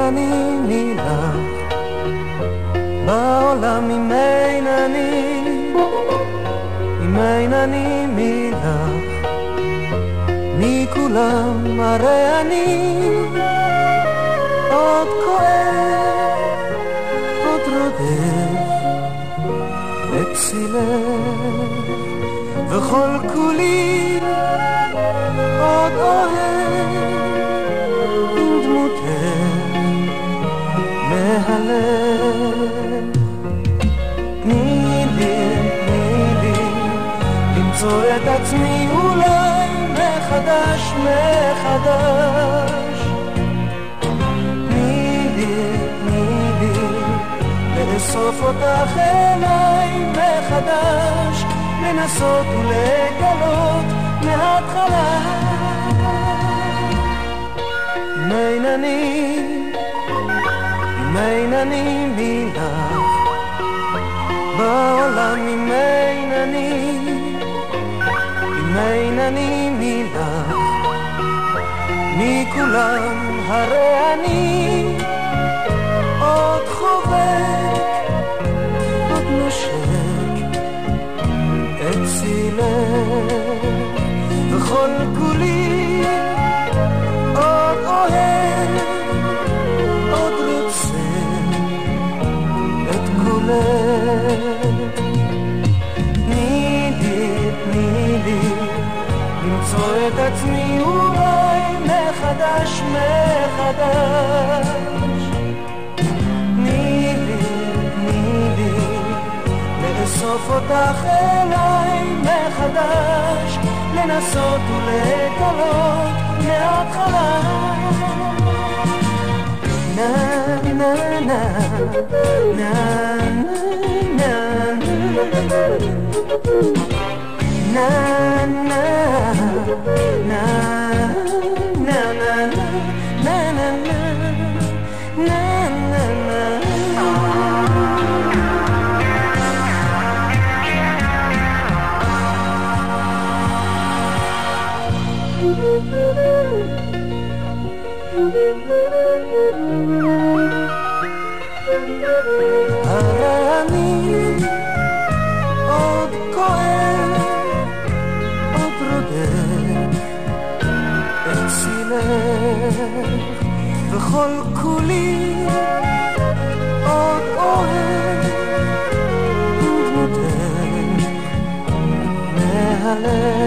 אני מילך בעולם אם אין אני מילך מכולם הרי אני עוד כואב עוד רודף אצילך וכל כולי עוד אוהב עם דמותך מהלב. תני לי למצוא את עצמי אולי מחדש תני לי לאסוף אותך אליי מחדש לנסות ולגלות מההתחלה אם אין אני מילך בעולם אם אין אני מילך מכולם הרי אני עוד חובק עוד נושק אצילך וכל כולי עוד אוהב עוד רוצה את כולך. תני לי למצוא את עצמי אולי מחדש תני לי לאסוף אותך אליי מחדש לנסות ולגלות מההתחלה na na na na na na na הרי אני עוד כואב עוד רודף אצילך וכל כולי עוד אוהב דמותך מהלב.